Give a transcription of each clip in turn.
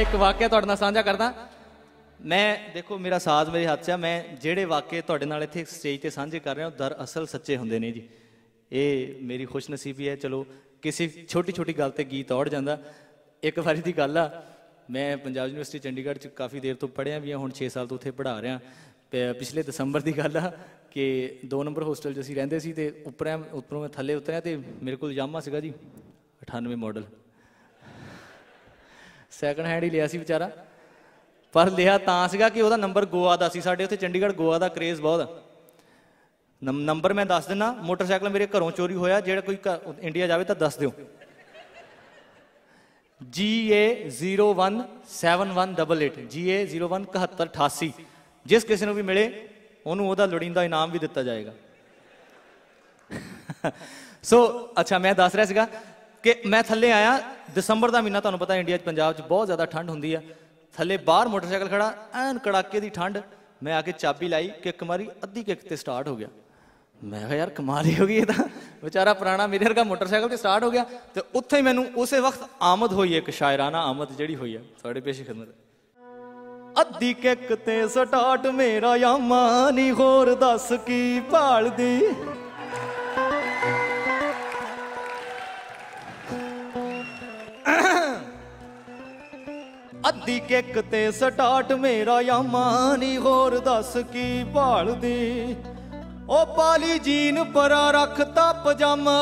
एक वाकया तुहाडे नाल साझा करदा। मैं देखो मेरा साज मेरे हाथ 'च आ, मैं ਜਿਹੜੇ वाकये तुहाडे नाल इत्थे स्टेज ते साझे कर रहा दरअसल सच्चे हुंदे ने जी। ये मेरी खुशनसीबी है। चलो किसी छोटी छोटी गल ते गीत औड़ जांदा। एक बारी दी गल आ, मैं पंजाब यूनिवर्सिटी चंडीगढ़ च काफ़ी देर तो पढ़िया भी हुण 6 साल तो उत्थे पढ़ा रहा। पिछले दसंबर की गल आ कि 2 नंबर होस्टल च असीं रहिंदे सी ते उपरों मैं थल्ले उतरिया तो मेरे को यामा सीगा जी 98 मॉडल। सैकंड हैंड ही लिया सी बेचारा, पर लिया तां सीगा कि वह नंबर गोआ का सी। साडे उत्थे चंडीगढ़ गोआ का क्रेज़ बहुत। नंबर मैं दस दिना, मोटरसाइकिल मेरे घरों चोरी होया, जो कोई इंडिया जाए तो दस दिओ। GA017188 GA017188। जिस किसी को भी मिले उन्होंने लोड़ींदा इनाम भी दिता जाएगा। सो अच्छा मैं दस रहा सीगा कि मैं थले आया, दसंबर का महीना, तुहानूं पता इंडिया पंजाब बहुत ज़्यादा ठंड होंदी है। थले बाहर मोटरसाइकिल खड़ा, एन कड़ाके की ठंड। मैं आके चाबी लाई, किक मारी, अद्धी किक ते स्टार्ट हो गया। मैं कहा यार कमाल ही हो गई, ये तो बेचारा पुराना मेरे वर्गा मोटरसाइकिल से स्टार्ट हो गया। तो उत्थे ही मैनू उस वक्त आमद हुई, एक शायराना आमद जी हुई है थोड़े पेश खिदमत। अद्धी किक ते स्टार्ट मेरा यामा नी, होर दस की भाल दी। अद्धी किक ते स्टार्ट मेरा यामा नी, होर दस की भाल दी। ओ पाली जीन परा रखता पजामा,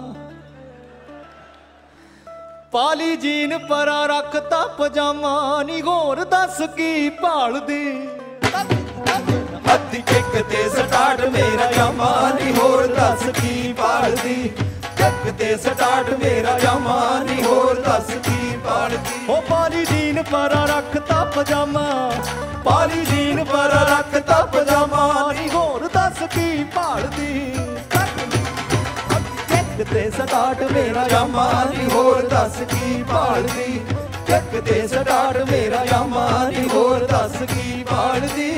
पाली जीन परा रखता पजामा नी, होर दस की भाल दी। अद्धी किक ते स्टार्ट मेरा यामा नी, होर दस की भाल दी। किक ते स्टार्ट मेरा यामा नी, होर दस की भाल दी। ओ पाली जीन परा रखता पजामा, पाली जीन परा रखता पजामा नी, होर दस की भाल दी। किक ते स्टार्ट मेरा यामा नी, होर दस की भाल दी। किक ते स्टार्ट मेरा यामा नी, होर दस की भाल दी।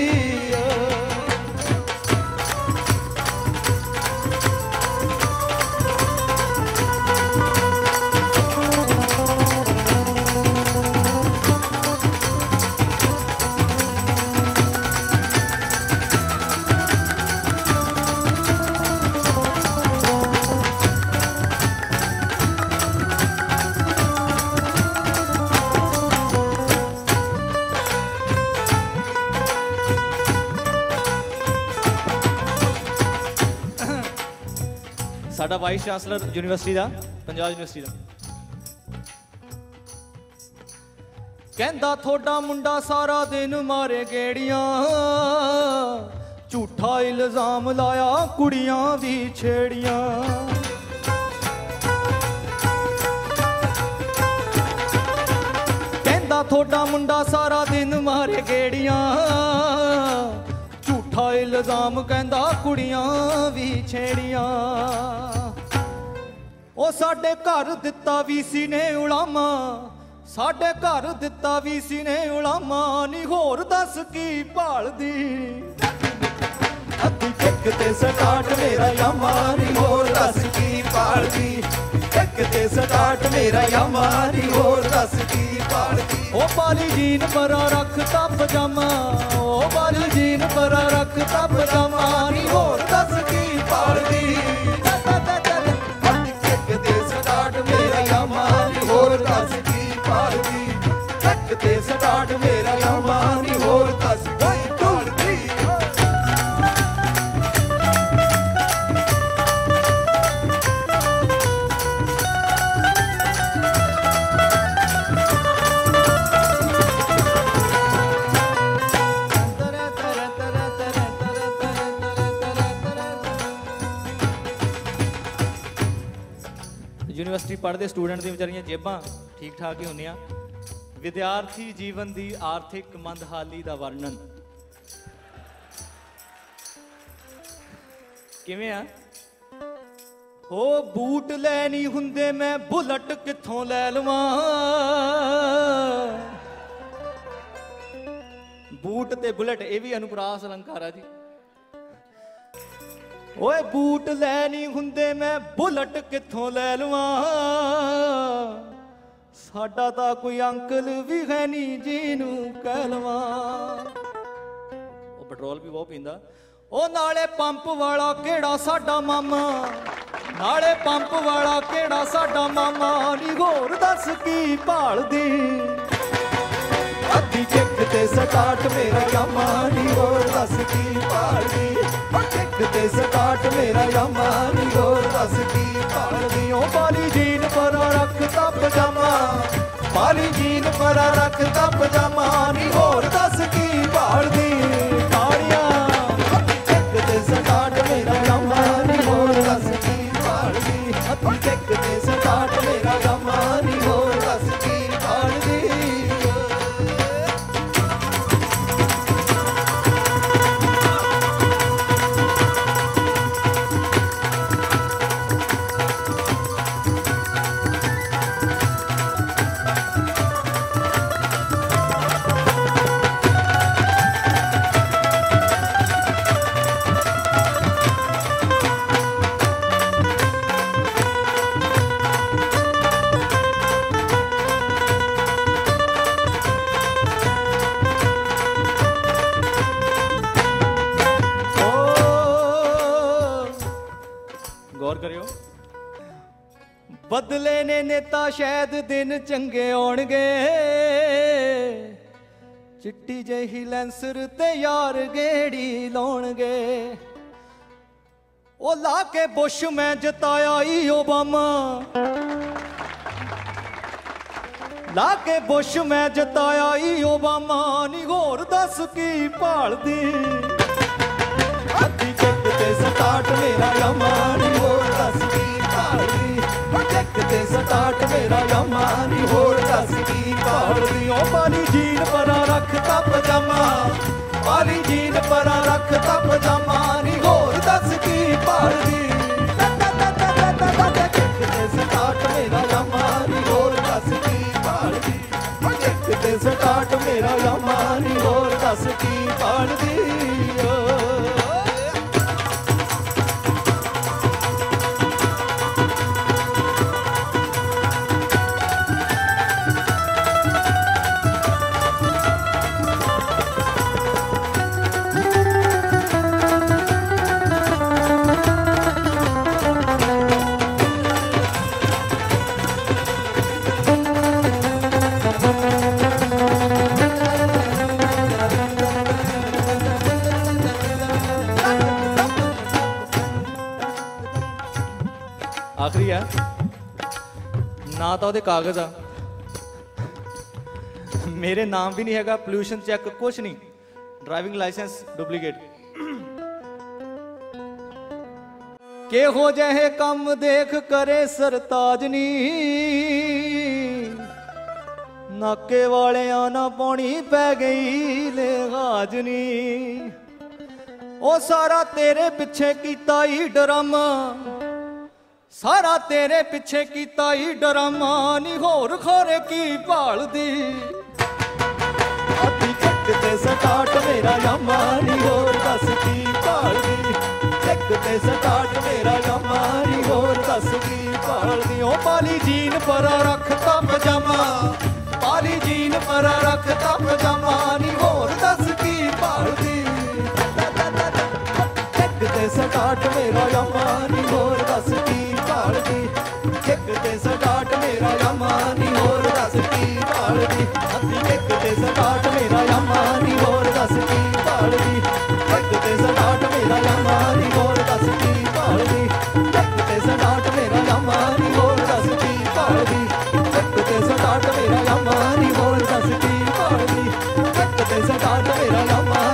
साडा वाइस चांसलर यूनिवर्सिटी का, पंजाब यूनिवर्सिटी का, कहंदा थोड़ा मुंडा सारा दिन मारे गेड़ियां, झूठा इल्जाम लाया कुड़ियां भी छेड़ियां। कहंदा थोड़ा मुंडा सारा दिन मारे गेड़ियां, झूठा इल्जाम कहंदा कुड़ियां भी छेड़ियां। ओ साडे घर दिता वीसी ने उलामा, साडे घर दिता वीसी ने उलामा नी, होर दस की भाल दी। अद्धी किक ते स्टार्ट मेरा यामा नी, होर दस की भाल दी। किक ते स्टार्ट मेरा यामा नी, होर दस की भाल दी। ओ पाली जीन परा रखता पजामा, ओ पाली जीन परा रखता पजामा नी, होर दस की भाल दी। अद्धी किक ते स्टार्ट मेरा यामा नी, होर दस की भाल दी। किक ते स्टार्ट मेरा यामा नी, होर दस की भाल दी। यूनिवर्सिटी पढ़ते स्टूडेंट दी बेचारियां जेबां ठीक ठाक ही होंदियां। विद्यार्थी जीवन की आर्थिक मंदहाली का वर्णन किवें आ? हो बूट लैनी हुंदे मैं बुलट कित्थों लै लवां, बूट ते बुलट ये भी अनुप्रास अलंकार है जी। ओए बूट लैनी हुंदे मैं बुलट कित्थों लै लवां, ਸਾਡਾ ਤਾਂ ਕੋਈ ਅੰਕਲ ਵੀ ਹੈ ਨਹੀਂ ਜਿਹਨੂੰ ਕਹਿ ਲਵਾਂ। ਉਹ ਪੈਟਰੋਲ ਵੀ ਬਹੁਤ ਪੀਂਦਾ। ਉਹ ਨਾਲੇ ਪੰਪ ਵਾਲਾ ਕਿਹੜਾ ਸਾਡਾ ਮਾਮਾ, ਨਾਲੇ ਪੰਪ ਵਾਲਾ ਕਿਹੜਾ ਸਾਡਾ ਮਾਮਾ ਨੀ ਹੋਰ ਦੱਸ ਕੀ ਭਾਲਦੀ। ਅੱਧੀ ਚਿੱਕ ਤੇ ਸਟਾਰਟ ਮੇਰਾ ਯਾਮਾ ਨੀ ਹੋਰ ਦੱਸ ਕੀ ਭਾਲਦੀ। ਚਿੱਕ ਤੇ ਸਟਾਰਟ ਮੇਰਾ ਯਾਮਾ ਨੀ ਹੋਰ ਦੱਸ ਕੀ ਭਾਲਦੀ। ਉਹ ਪਾਲੀ ਜੀਨ ਪਰ ਰੱਖਤਾ ਪਜਾਮਾ, ਪਾਲੀ ਜੀਨ ਪਰ ਰੱਖਤਾ ਪਜਾਮਾ ਨੀ ਹੋਰ ਦੱਸ ਕੀ ਭਾਲਦੀ। ਕਾਲੀਆਂ ਚਿੱਕ ਤੇ ਸਟਾਰਟ ਮੇਰਾ ਯਾਮਾ ਨੀ ਹੋਰ ਦੱਸ ਕੀ ਭਾਲਦੀ। ਅੱਧੀ ਚਿੱਕ ਤੇ ਸਟਾਰਟ ਮੇਰਾ ਯਾਮਾ ਨੀ ਹੋਰ ਦੱਸ ਕੀ ਭਾਲਦੀ। गौर करियो। बदले ने नेता शायद दिन चंगे आउणगे, चिट्टी जही लैंसर ते यार गेड़ी लाउणगे। ओ ला के बुश मैं जिताया ई ओबामा, ला के बुश मैं जिताया ई ओबामा नी होर दस की भालदी। ਅੱਧੀ ਚਿੱਕ ਤੇ ਸਟਾਰਟ ਮੇਰਾ ਯਾਮਾ ਨੀ ਹੋਰ ਦੱਸ ਕੀ ਭਾਲਦੀ। ਚਿੱਕ ਤੇ ਸਟਾਰਟ ਮੇਰਾ ਯਾਮਾ ਨੀ ਹੋਰ ਦੱਸ ਕੀ ਭਾਲਦੀ। ਉਹ ਪਾਲੀ ਜੀਨ ਪਰਾਂ ਰੱਖਤਾ ਪਜਾਮਾ, ਪਾਲੀ ਜੀਨ ਪਰ ਰੱਖਤਾ ਪਜਾਮਾ ਨੀ ਹੋਰ ਦੱਸ ਕੀ ਭਾਲਦੀ। ਚਿੱਕ ਤੇ ਸਟਾਰਟ ਮੇਰਾ ਯਾਮਾ ਨੀ ਹੋਰ ਦੱਸ ਕੀ ਭਾਲਦੀ। ਚਿੱਕ ਤੇ ਸਟਾਰਟ ਮੇਰਾ ਯਾਮਾ ਨੀ ਹੋਰ ਦੱਸ ਕੀ ਭਾਲਦੀ। आखिरी है ना तो ਉਹਦੇ ਕਾਗਜ਼ ਆ, ਮੇਰੇ ਨਾਮ ਵੀ ਨਹੀਂ ਹੈਗਾ, ਪੋਲੂਸ਼ਨ ਚੈੱਕ ਕੁਛ ਨਹੀਂ, ਡਰਾਈਵਿੰਗ ਲਾਇਸੈਂਸ ਡੁਪਲੀਕੇਟ। ਕਿਹੋ ਜਿਹੇ ਕੰਮ ਦੇਖ ਕਰੇ ਸਰਤਾਜ ਨੀ, ਨਾਕੇ ਵਾਲਿਆਂ ਨਾ ਪਾਉਣੀ ਪੈ ਗਈ ਲਿਹਾਜ਼ ਨੀ। ਉਹ ਸਾਰਾ ਤੇਰੇ ਪਿੱਛੇ ਕੀਤਾ ਹੀ ਡਰਾਮਾ, ਸਾਰਾ ਤੇਰੇ ਪਿੱਛੇ ਕੀਤਾ ਹੀ ਡਰਾਮਾ ਨੀ ਹੋਰ ਖੋਰੇ ਕੀ ਭਾਲਦੀ। ਅੱਧੀ ਚਿੱਕ ਤੇ ਸਟਾਰਟ ਮੇਰਾ ਯਾਮਾ ਨੀ ਹੋਰ ਦੱਸ ਕੀ ਭਾਲਦੀ। ਚਿੱਕ ਤੇ ਸਟਾਰਟ ਮੇਰਾ ਯਾਮਾ ਨੀ ਹੋਰ ਦੱਸ ਕੀ ਭਾਲਦੀ। ਉਹ ਪਾਲੀ ਜੀਨ ਪਰ ਰੱਖਤਾ ਪਜਾਮਾ, ਪਾਲੀ ਜੀਨ ਪਰ ਰੱਖਤਾ ਪਜਾਮਾ ਨੀ ਹੋਰ ਦੱਸ ਕੀ ਭਾਲਦੀ। ਚਿੱਕ ਤੇ ਸਟਾਰਟ ਮੇਰਾ ਯਾਮਾ ਨੀ ਹੋਰ ਦੱਸ ਕੀ ਭਾਲਦੀ। ਚਿੱਕ ਤੇ ਸਟਾਰਟ ਮੇਰਾ ਯਾਮਾ ਨੀ ਹੋਰ ਦੱਸ ਕੀ ਭਾਲਦੀ। ਅੱਧੀ ਚਿੱਕ ਤੇ ਸਟਾਰਟ ਮੇਰਾ ਯਾਮਾ ਨੀ ਹੋਰ ਦੱਸ ਕੀ ਭਾਲਦੀ। ਚਿੱਕ ਤੇ ਸਟਾਰਟ ਮੇਰਾ ਯਾਮਾ ਨੀ ਹੋਰ ਦੱਸ ਕੀ ਭਾਲਦੀ। ਚਿੱਕ ਤੇ ਸਟਾਰਟ ਮੇਰਾ ਯਾਮਾ ਨੀ ਹੋਰ ਦੱਸ ਕੀ ਭਾਲਦੀ। ਚਿੱਕ ਤੇ ਸਟਾਰਟ ਮੇਰਾ ਯਾਮਾ ਨੀ ਹੋਰ ਦੱਸ ਕੀ ਭਾਲਦੀ। ਚਿੱਕ ਤੇ ਸਟਾਰਟ ਮੇਰਾ ਯਾਮਾ